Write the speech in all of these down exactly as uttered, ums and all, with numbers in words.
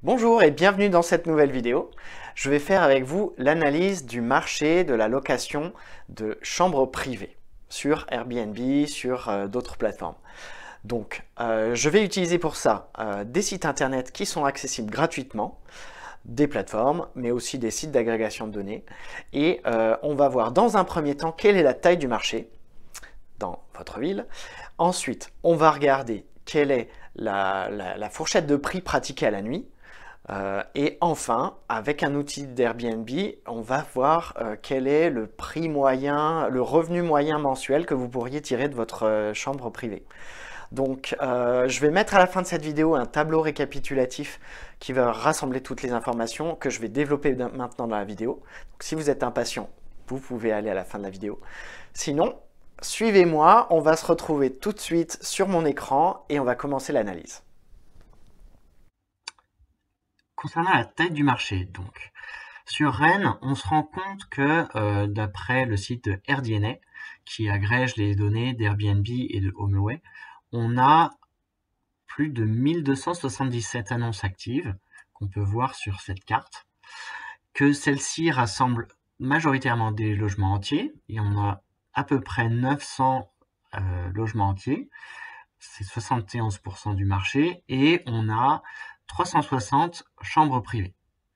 Bonjour et bienvenue dans cette nouvelle vidéo. Je vais faire avec vous l'analyse du marché de la location de chambres privées sur Airbnb, sur euh, d'autres plateformes. Donc, euh, je vais utiliser pour ça euh, des sites internet qui sont accessibles gratuitement, des plateformes, mais aussi des sites d'agrégation de données. Et euh, on va voir dans un premier temps quelle est la taille du marché dans votre ville. Ensuite, on va regarder quelle est la, la, la fourchette de prix pratiquée à la nuit. Euh, et enfin, avec un outil d'Airbnb, on va voir euh, quel est le prix moyen, le revenu moyen mensuel que vous pourriez tirer de votre euh, chambre privée. Donc, euh, je vais mettre à la fin de cette vidéo un tableau récapitulatif qui va rassembler toutes les informations que je vais développer maintenant dans la vidéo. Donc, si vous êtes impatient, vous pouvez aller à la fin de la vidéo. Sinon, suivez-moi, on va se retrouver tout de suite sur mon écran et on va commencer l'analyse. Concernant la taille du marché, donc, sur Rennes, on se rend compte que, euh, d'après le site de AirDNA, qui agrège les données d'Airbnb et de HomeAway, on a plus de mille deux cent soixante-dix-sept annonces actives qu'on peut voir sur cette carte, que celles-ci rassemblent majoritairement des logements entiers, et on a à peu près neuf cents euh, logements entiers, c'est soixante et onze pour cent du marché, et on a trois cent soixante chambres privées.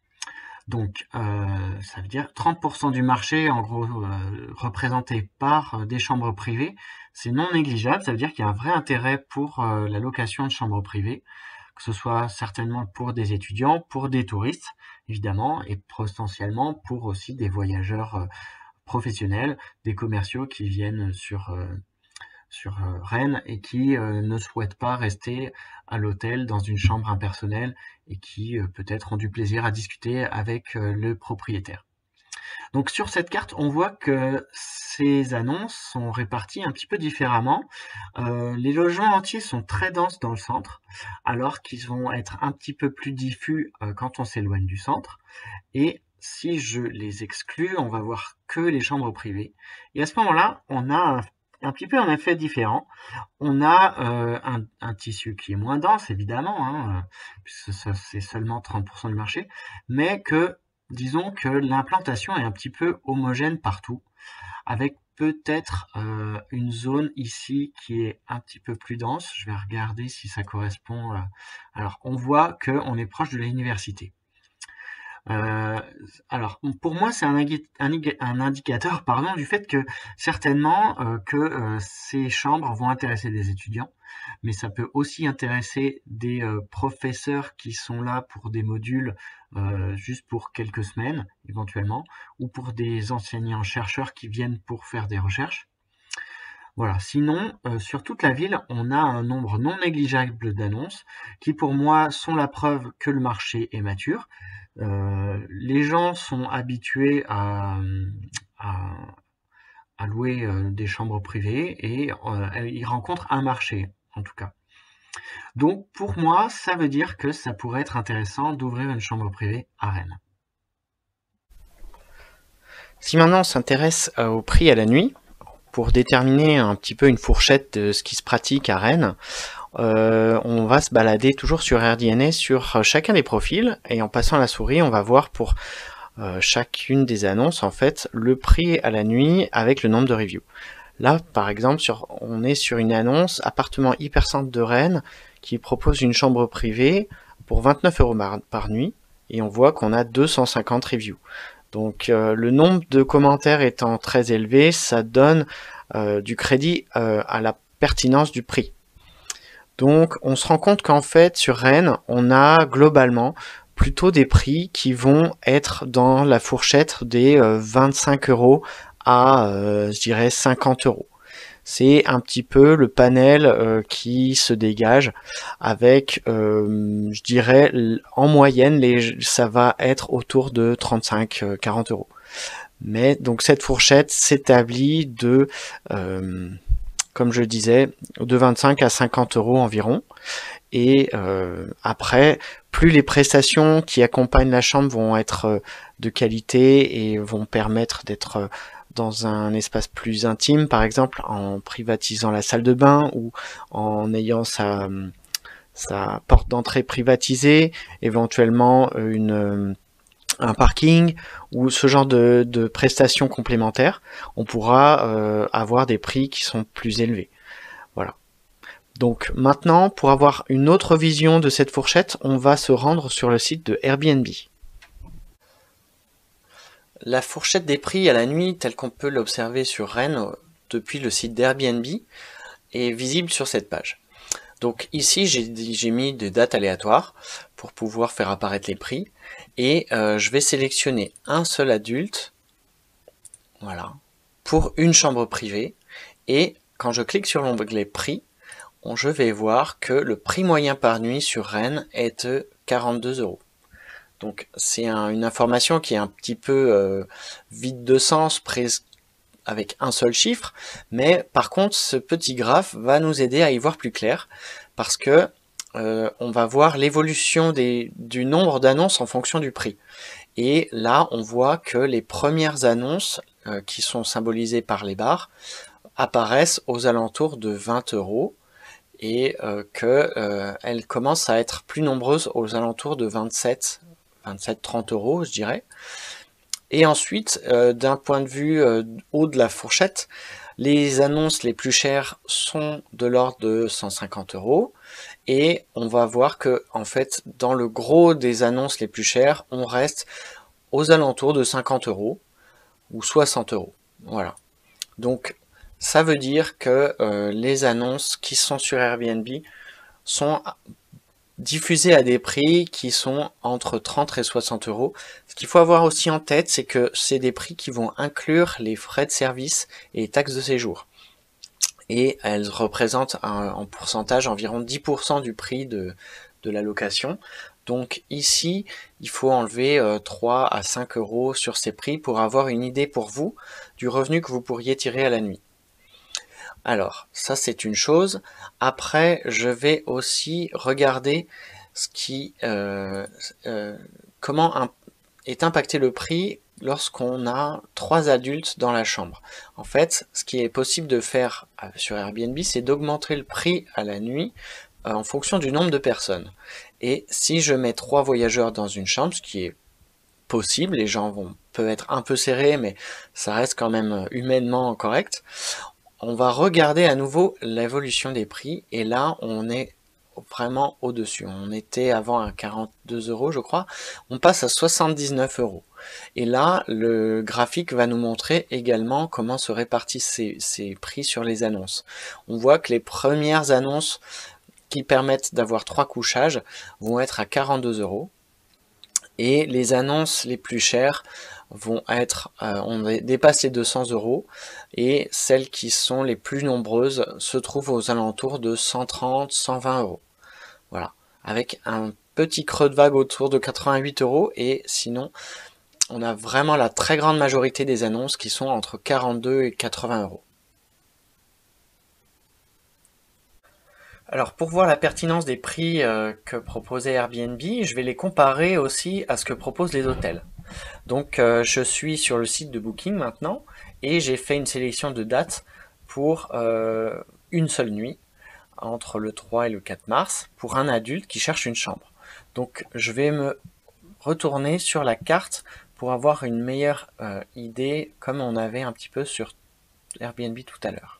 Donc, euh, ça veut dire trente pour cent du marché, en gros, euh, représenté par euh, des chambres privées. C'est non négligeable, ça veut dire qu'il y a un vrai intérêt pour euh, la location de chambres privées, que ce soit certainement pour des étudiants, pour des touristes, évidemment, et potentiellement pour aussi des voyageurs euh, professionnels, des commerciaux qui viennent sur... Euh, sur Rennes et qui euh, ne souhaitent pas rester à l'hôtel dans une chambre impersonnelle et qui euh, peut-être ont du plaisir à discuter avec euh, le propriétaire. Donc sur cette carte, on voit que ces annonces sont réparties un petit peu différemment. Euh, les logements entiers sont très denses dans le centre, alors qu'ils vont être un petit peu plus diffus euh, quand on s'éloigne du centre. Et si je les exclus, on va voir que les chambres privées. Et à ce moment-là, on a un un petit peu un effet différent. On a euh, un, un tissu qui est moins dense, évidemment, hein, puisque c'est seulement trente pour cent du marché, mais que, disons que l'implantation est un petit peu homogène partout, avec peut-être euh, une zone ici qui est un petit peu plus dense. Je vais regarder si ça correspond. Euh... Alors, on voit qu'on est proche de l'université. Euh, alors, pour moi, c'est un, un, un indicateur pardon, du fait que certainement euh, que euh, ces chambres vont intéresser des étudiants, mais ça peut aussi intéresser des euh, professeurs qui sont là pour des modules euh, juste pour quelques semaines, éventuellement, ou pour des enseignants-chercheurs qui viennent pour faire des recherches. Voilà. Sinon, euh, sur toute la ville, on a un nombre non négligeable d'annonces qui, pour moi, sont la preuve que le marché est mature. Euh, les gens sont habitués à, à, à louer euh, des chambres privées et euh, ils rencontrent un marché, en tout cas. Donc, pour moi, ça veut dire que ça pourrait être intéressant d'ouvrir une chambre privée à Rennes. Si maintenant on s'intéresse euh, au prix à la nuit, pour déterminer un petit peu une fourchette de ce qui se pratique à Rennes, euh, on va se balader toujours sur AirDNA sur chacun des profils et en passant la souris, on va voir pour euh, chacune des annonces en fait le prix à la nuit avec le nombre de reviews. Là, par exemple, sur, on est sur une annonce appartement hypercentre de Rennes qui propose une chambre privée pour vingt-neuf euros par nuit et on voit qu'on a deux cent cinquante reviews. Donc euh, le nombre de commentaires étant très élevé, ça donne euh, du crédit euh, à la pertinence du prix. Donc on se rend compte qu'en fait sur Rennes, on a globalement plutôt des prix qui vont être dans la fourchette des euh, vingt-cinq euros à euh, je dirais cinquante euros. C'est un petit peu le panel euh, qui se dégage avec, euh, je dirais, en moyenne, les, ça va être autour de trente-cinq à quarante euros. Mais donc cette fourchette s'établit de, euh, comme je disais, de vingt-cinq à cinquante euros environ. Et euh, après, plus les prestations qui accompagnent la chambre vont être de qualité et vont permettre d'être dans un espace plus intime, par exemple en privatisant la salle de bain ou en ayant sa, sa porte d'entrée privatisée, éventuellement une, un parking ou ce genre de, de prestations complémentaires, on pourra euh, avoir des prix qui sont plus élevés. Voilà. Donc maintenant, pour avoir une autre vision de cette fourchette, on va se rendre sur le site de Airbnb. La fourchette des prix à la nuit, telle qu'on peut l'observer sur Rennes depuis le site d'Airbnb, est visible sur cette page. Donc ici, j'ai mis des dates aléatoires pour pouvoir faire apparaître les prix. Et euh, je vais sélectionner un seul adulte, voilà, pour une chambre privée. Et quand je clique sur l'onglet prix, je vais voir que le prix moyen par nuit sur Rennes est de quarante-deux euros. Donc c'est un, une information qui est un petit peu euh, vide de sens, presque avec un seul chiffre, mais par contre ce petit graphe va nous aider à y voir plus clair, parce que euh, on va voir l'évolution des du nombre d'annonces en fonction du prix. Et là on voit que les premières annonces euh, qui sont symbolisées par les barres apparaissent aux alentours de vingt euros, et euh, que euh, elles commencent à être plus nombreuses aux alentours de vingt-sept trente euros, je dirais. Et ensuite, euh, d'un point de vue euh, haut de la fourchette, les annonces les plus chères sont de l'ordre de cent cinquante euros. Et on va voir que, en fait, dans le gros des annonces les plus chères, on reste aux alentours de cinquante euros ou soixante euros. Voilà. Donc, ça veut dire que euh, les annonces qui sont sur Airbnb sont diffusées à des prix qui sont entre trente et soixante euros. Ce qu'il faut avoir aussi en tête, c'est que c'est des prix qui vont inclure les frais de service et les taxes de séjour. Et elles représentent un, en pourcentage environ dix pour cent du prix de, de la location. Donc ici, il faut enlever euh, trois à cinq euros sur ces prix pour avoir une idée pour vous du revenu que vous pourriez tirer à la nuit. Alors, ça c'est une chose. Après, je vais aussi regarder ce qui, euh, euh, comment un, est impacté le prix lorsqu'on a trois adultes dans la chambre. En fait, ce qui est possible de faire sur Airbnb, c'est d'augmenter le prix à la nuit euh, en fonction du nombre de personnes. Et si je mets trois voyageurs dans une chambre, ce qui est possible, les gens vont peuvent être un peu serrés, mais ça reste quand même humainement correct. On va regarder à nouveau l'évolution des prix, et là on est vraiment au-dessus. On était avant à quarante-deux euros, je crois. On passe à soixante-dix-neuf euros. Et là, le graphique va nous montrer également comment se répartissent ces, ces prix sur les annonces. On voit que les premières annonces qui permettent d'avoir trois couchages vont être à quarante-deux euros. Et les annonces les plus chères vont être, euh, on dépasse les deux cents euros, et celles qui sont les plus nombreuses se trouvent aux alentours de cent trente à cent vingt euros. Voilà, avec un petit creux de vague autour de quatre-vingt-huit euros, et sinon on a vraiment la très grande majorité des annonces qui sont entre quarante-deux et quatre-vingts euros. Alors pour voir la pertinence des prix euh, que proposait Airbnb, je vais les comparer aussi à ce que proposent les hôtels. Donc euh, je suis sur le site de Booking maintenant, et j'ai fait une sélection de dates pour euh, une seule nuit, entre le trois et le quatre mars, pour un adulte qui cherche une chambre. Donc je vais me retourner sur la carte pour avoir une meilleure euh, idée, comme on avait un petit peu sur Airbnb tout à l'heure.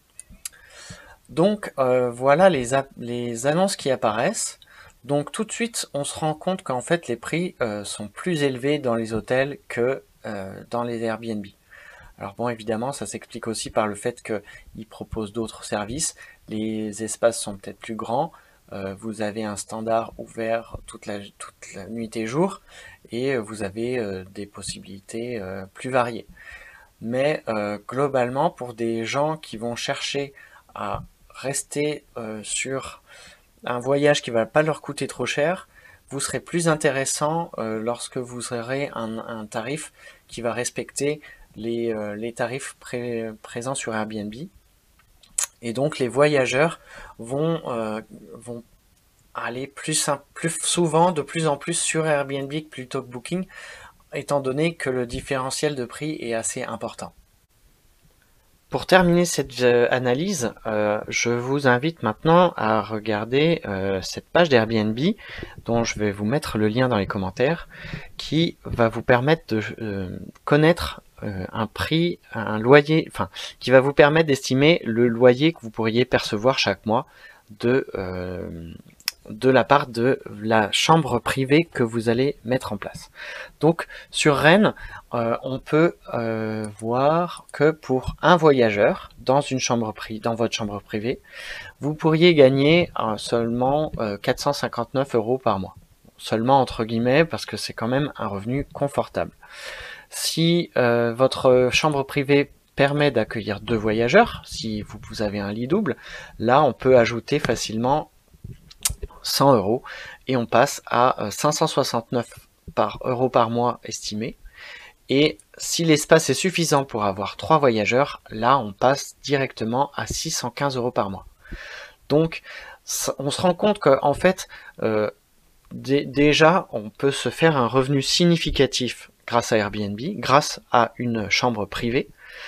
Donc euh, voilà les, les annonces qui apparaissent. Donc tout de suite on se rend compte qu'en fait les prix euh, sont plus élevés dans les hôtels que euh, dans les Airbnb. Alors bon, évidemment ça s'explique aussi par le fait qu'ils proposent d'autres services. Les espaces sont peut-être plus grands, euh, vous avez un standard ouvert toute la, toute la nuit et jour, et vous avez euh, des possibilités euh, plus variées. Mais euh, globalement, pour des gens qui vont chercher à rester euh, sur un voyage qui ne va pas leur coûter trop cher, vous serez plus intéressant euh, lorsque vous aurez un, un tarif qui va respecter les, euh, les tarifs pré présents sur Airbnb. Et donc les voyageurs vont, euh, vont aller plus, plus souvent, de plus en plus sur Airbnb plutôt que Booking, étant donné que le différentiel de prix est assez important. Pour terminer cette euh, analyse, euh, je vous invite maintenant à regarder euh, cette page d'Airbnb dont je vais vous mettre le lien dans les commentaires, qui va vous permettre de euh, connaître euh, un prix, un loyer, enfin, qui va vous permettre d'estimer le loyer que vous pourriez percevoir chaque mois de euh, de la part de la chambre privée que vous allez mettre en place. Donc sur Rennes, euh, on peut euh, voir que pour un voyageur dans une chambre privée, dans votre chambre privée, vous pourriez gagner euh, seulement euh, quatre cent cinquante-neuf euros par mois. Seulement entre guillemets, parce que c'est quand même un revenu confortable. Si euh, votre chambre privée permet d'accueillir deux voyageurs, si vous, vous avez un lit double, là on peut ajouter facilement cent euros et on passe à cinq cent soixante-neuf par euros par mois estimé. Et si l'espace est suffisant pour avoir trois voyageurs, là on passe directement à six cent quinze euros par mois. Donc on se rend compte qu'en fait euh, déjà on peut se faire un revenu significatif grâce à Airbnb, grâce à une chambre privée.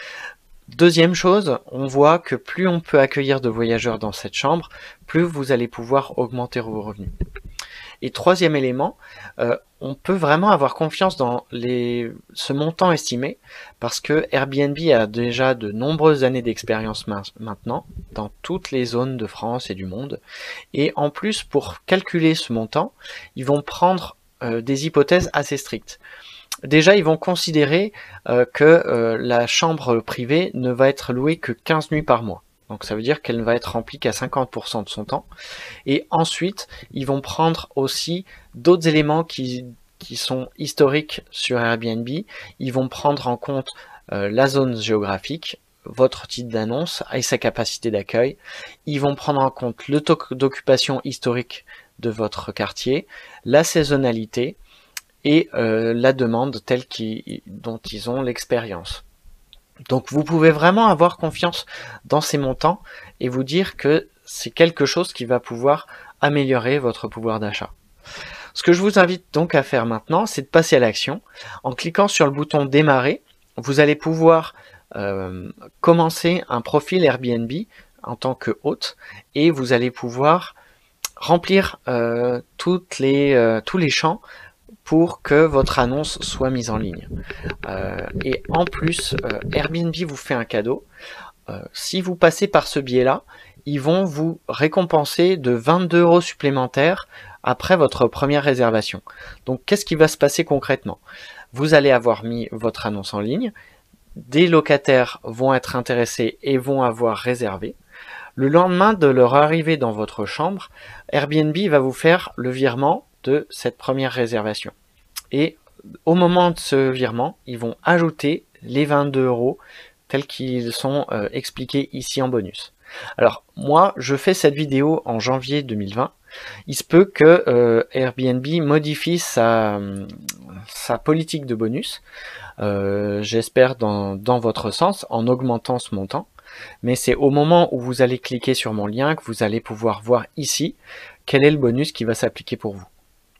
Deuxième chose, on voit que plus on peut accueillir de voyageurs dans cette chambre, plus vous allez pouvoir augmenter vos revenus. Et troisième élément, euh, on peut vraiment avoir confiance dans les, ce montant estimé, parce que Airbnb a déjà de nombreuses années d'expérience maintenant, dans toutes les zones de France et du monde. Et en plus, pour calculer ce montant, ils vont prendre euh, des hypothèses assez strictes. Déjà, ils vont considérer euh, que euh, la chambre privée ne va être louée que quinze nuits par mois. Donc ça veut dire qu'elle ne va être remplie qu'à cinquante pour cent de son temps. Et ensuite, ils vont prendre aussi d'autres éléments qui, qui sont historiques sur Airbnb. Ils vont prendre en compte euh, la zone géographique, votre titre d'annonce et sa capacité d'accueil. Ils vont prendre en compte le taux d'occupation historique de votre quartier, la saisonnalité, et euh, la demande telle qu'ils, dont ils ont l'expérience. Donc vous pouvez vraiment avoir confiance dans ces montants et vous dire que c'est quelque chose qui va pouvoir améliorer votre pouvoir d'achat. Ce que je vous invite donc à faire maintenant, c'est de passer à l'action. En cliquant sur le bouton démarrer, vous allez pouvoir euh, commencer un profil Airbnb en tant que hôte et vous allez pouvoir remplir euh, toutes les, euh, tous les champs pour que votre annonce soit mise en ligne. Euh, et en plus, euh, Airbnb vous fait un cadeau. Euh, si vous passez par ce biais-là, ils vont vous récompenser de vingt-deux euros supplémentaires après votre première réservation. Donc, qu'est-ce qui va se passer concrètement? Vous allez avoir mis votre annonce en ligne, des locataires vont être intéressés et vont avoir réservé. Le lendemain de leur arrivée dans votre chambre, Airbnb va vous faire le virement de cette première réservation. Et au moment de ce virement, ils vont ajouter les vingt-deux euros tels qu'ils sont euh, expliqués ici en bonus. Alors moi, je fais cette vidéo en janvier deux mille vingt. Il se peut que euh, Airbnb modifie sa, sa politique de bonus, euh, j'espère dans, dans votre sens, en augmentant ce montant. Mais c'est au moment où vous allez cliquer sur mon lien que vous allez pouvoir voir ici quel est le bonus qui va s'appliquer pour vous.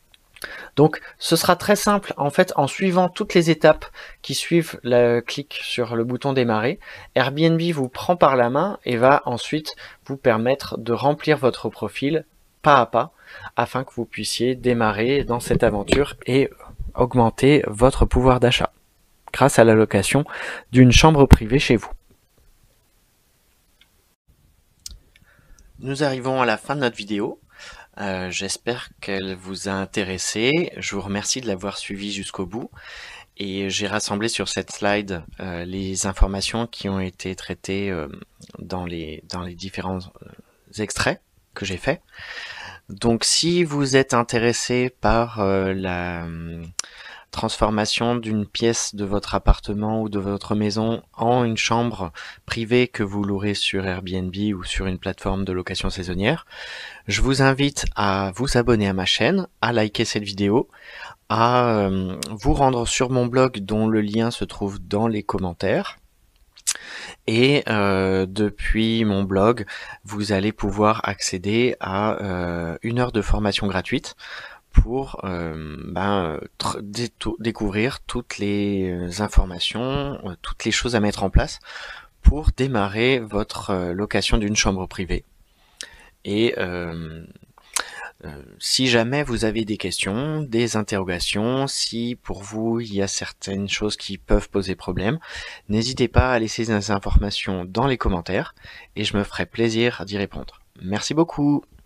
Donc ce sera très simple, en fait, en suivant toutes les étapes qui suivent le clic sur le bouton démarrer, Airbnb vous prend par la main et va ensuite vous permettre de remplir votre profil pas à pas afin que vous puissiez démarrer dans cette aventure et augmenter votre pouvoir d'achat grâce à la location d'une chambre privée chez vous. Nous arrivons à la fin de notre vidéo. Euh, J'espère qu'elle vous a intéressé. Je vous remercie de l'avoir suivi jusqu'au bout. Et j'ai rassemblé sur cette slide euh, les informations qui ont été traitées euh, dans, les, dans les différents euh, extraits que j'ai faits. Donc si vous êtes intéressé par euh, la euh, transformation d'une pièce de votre appartement ou de votre maison en une chambre privée que vous louerez sur Airbnb ou sur une plateforme de location saisonnière, je vous invite à vous abonner à ma chaîne, à liker cette vidéo, à euh, vous rendre sur mon blog dont le lien se trouve dans les commentaires. Et euh, depuis mon blog, vous allez pouvoir accéder à euh, une heure de formation gratuite pour euh, ben, découvrir toutes les informations, toutes les choses à mettre en place pour démarrer votre euh, location d'une chambre privée. Et euh, euh, si jamais vous avez des questions, des interrogations, si pour vous il y a certaines choses qui peuvent poser problème, n'hésitez pas à laisser des informations dans les commentaires et je me ferai plaisir d'y répondre. Merci beaucoup.